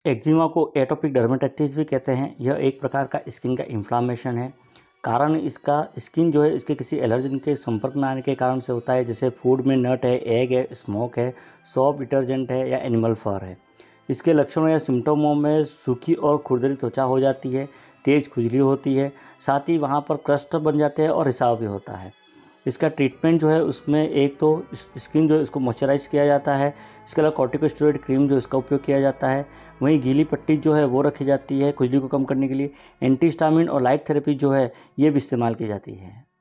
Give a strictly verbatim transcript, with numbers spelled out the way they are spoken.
Eczema को atopic dermatitis भी कहते हैं। यह एक प्रकार का स्किन का इन्फ्लामेशन है। कारण इसका स्किन जो है इसके किसी एलर्जन के संपर्क में आने के कारण से होता है, जैसे फूड में नट है, एग है, स्मोक है, सॉप डिटर्जेंट है या एनिमल फर है। इसके लक्षणों या सिम्टमों में सूखी और खुरदरी त्वचा हो जाती है, तेज खुजली होती है, साथ ही वहाँ पर क्रस्ट बन जाते हैं और रिसाव भी होता है। इसका ट्रीटमेंट जो है उसमें एक तो स्किन जो है इसको मॉइस्चराइज किया जाता है, इसके अलावा कॉर्टिकोस्टेरॉइड क्रीम जो इसका उपयोग किया जाता है, वहीं गीली पट्टी जो है वो रखी जाती है खुजली को कम करने के लिए। एंटीहिस्टामिन और लाइट थेरेपी जो है ये भी इस्तेमाल की जाती है।